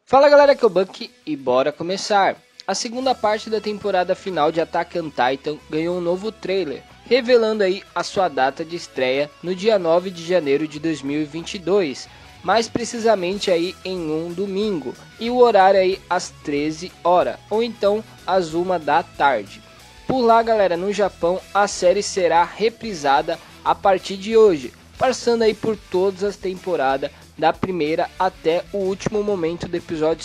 Fala galera, aqui é o Buck e bora começar! A segunda parte da temporada final de Attack on Titan ganhou um novo trailer, revelando aí a sua data de estreia no dia 9 de janeiro de 2022, mais precisamente aí em um domingo, e o horário aí às 13 horas, ou então às 1 da tarde. Por lá galera, no Japão a série será reprisada a partir de hoje, passando aí por todas as temporadas, da primeira até o último momento do episódio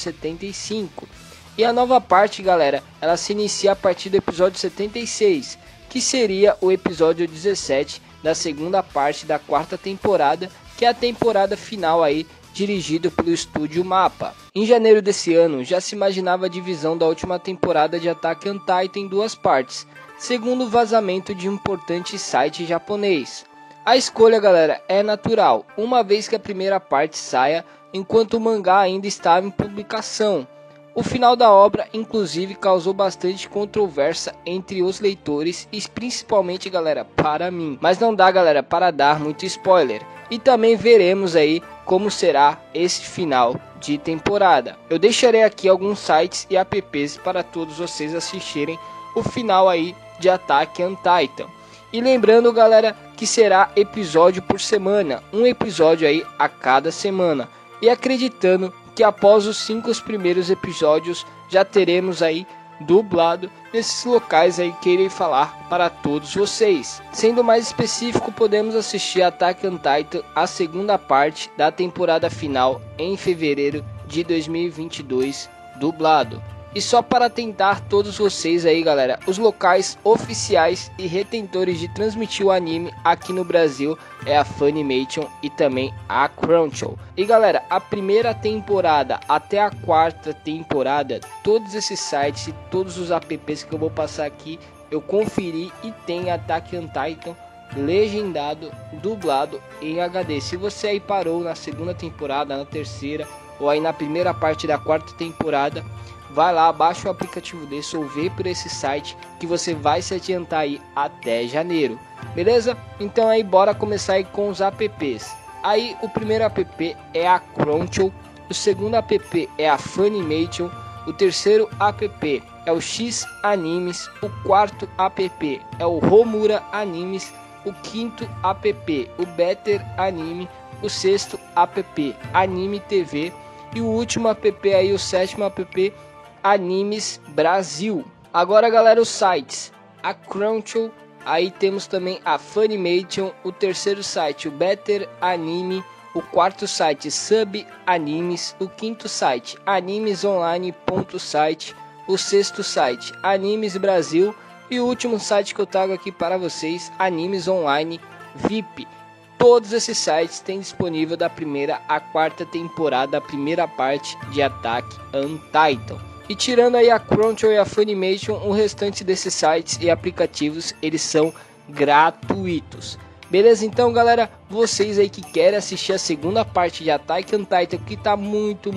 75. E a nova parte galera, ela se inicia a partir do episódio 76, que seria o episódio 17 da segunda parte da quarta temporada, que é a temporada final aí, dirigido pelo estúdio Mappa. Em janeiro desse ano já se imaginava a divisão da última temporada de Attack on Titan em duas partes, segundo o vazamento de um importante site japonês. A escolha galera é natural, uma vez que a primeira parte saia enquanto o mangá ainda estava em publicação. O final da obra inclusive causou bastante controvérsia entre os leitores e principalmente galera para mim, mas não dá galera para dar muito spoiler, e também veremos aí como será esse final de temporada. Eu deixarei aqui alguns sites e apps para todos vocês assistirem o final aí de Attack on Titan. E lembrando galera que será episódio por semana, um episódio aí a cada semana. E acreditando que após os 5 primeiros episódios já teremos aí dublado nesses locais aí que irei falar para todos vocês. Sendo mais específico, podemos assistir Attack on Titan, a segunda parte da temporada final em fevereiro de 2022 dublado. E só para tentar todos vocês aí galera, os locais oficiais e retentores de transmitir o anime aqui no Brasil é a Funimation e também a Crunchyroll. E galera, a primeira temporada até a quarta temporada, todos esses sites e todos os apps que eu vou passar aqui, eu conferi e tem Attack on Titan legendado, dublado em HD. Se você aí parou na segunda temporada, na terceira ou aí na primeira parte da quarta temporada, vai lá, baixa o aplicativo desse ou vê por esse site que você vai se adiantar aí até janeiro, beleza? Então aí bora começar aí com os apps. Aí o primeiro app é a Crunchyroll, o segundo app é a Funimation, o terceiro app é o X Animes, o quarto app é o Homura Animes, o quinto app o Better Anime, o sexto app Anime TV e o último app aí, o sétimo app Animes Brasil. Agora galera, os sites, a Crunchyroll, aí temos também a Funimation, o terceiro site o Better Anime, o quarto site Sub Animes, o quinto site animesonline.site, o sexto site Animes Brasil e o último site que eu trago aqui para vocês, Animes Online VIP. Todos esses sites têm disponível da primeira à quarta temporada, a primeira parte de Attack on Titan. E tirando aí a Crunchyroll e a Funimation, o restante desses sites e aplicativos, eles são gratuitos. Beleza? Então galera, vocês aí que querem assistir a segunda parte de Attack on Titan, que tá muito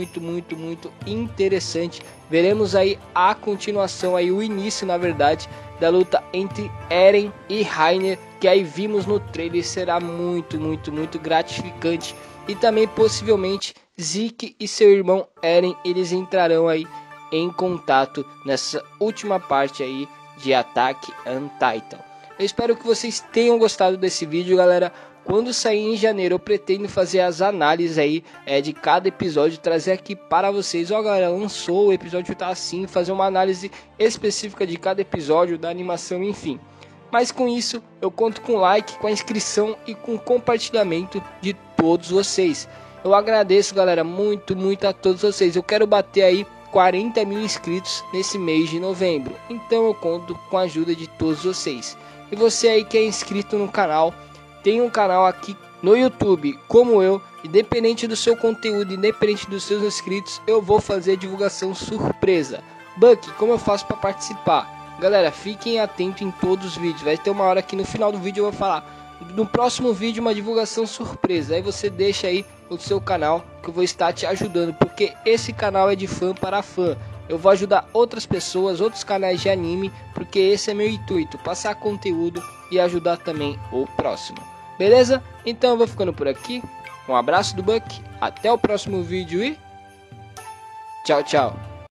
interessante. Veremos aí a continuação, aí o início na verdade, da luta entre Eren e Reiner, que aí vimos no trailer, será muito gratificante. E também possivelmente Zeke e seu irmão Eren, eles entrarão aí em contato nessa última parte aí de Attack on Titan. Eu espero que vocês tenham gostado desse vídeo galera. Quando sair em janeiro eu pretendo fazer as análises aí de cada episódio, trazer aqui para vocês. Ó galera, lançou, o episódio tá assim, fazer uma análise específica de cada episódio, da animação, enfim. Mas com isso eu conto com like, com a inscrição e com o compartilhamento de todos vocês. Eu agradeço galera, muito a todos vocês. Eu quero bater aí 40 mil inscritos nesse mês de novembro, então eu conto com a ajuda de todos vocês. E você aí que é inscrito no canal, tem um canal aqui no YouTube como eu, independente do seu conteúdo, independente dos seus inscritos, eu vou fazer divulgação surpresa. Buck, como eu faço para participar? Galera, fiquem atentos em todos os vídeos, vai ter uma hora que no final do vídeo eu vou falar no próximo vídeo uma divulgação surpresa. Aí você deixa aí o seu canal que eu vou estar te ajudando, porque esse canal é de fã para fã. Eu vou ajudar outras pessoas, outros canais de anime, porque esse é meu intuito, passar conteúdo e ajudar também o próximo. Beleza? Então eu vou ficando por aqui. Um abraço do Buck, até o próximo vídeo e Tchau, tchau.